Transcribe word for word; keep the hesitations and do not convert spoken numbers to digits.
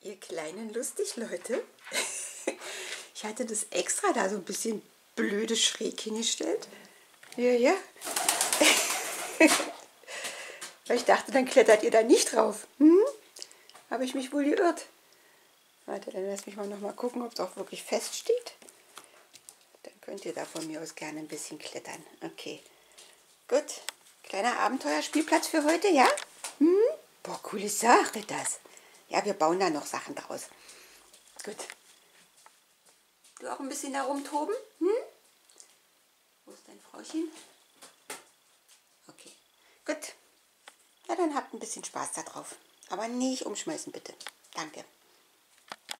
Ihr kleinen Lustig-Leute. Ich hatte das extra da so ein bisschen blöde schräg hingestellt. Ja, ja. Weil ich dachte, dann klettert ihr da nicht drauf. Hm? Habe ich mich wohl geirrt. Warte, dann lass mich mal noch mal gucken, ob es auch wirklich fest steht. Dann könnt ihr da von mir aus gerne ein bisschen klettern. Okay. Gut. Kleiner Abenteuerspielplatz für heute, ja? Hm? Boah, coole Sache das. Ja, wir bauen da noch Sachen draus. Gut. Du auch ein bisschen da rumtoben? Hm? Wo ist dein Frauchen? Okay. Gut. Na, dann habt ein bisschen Spaß da drauf. Aber nicht umschmeißen, bitte. Danke.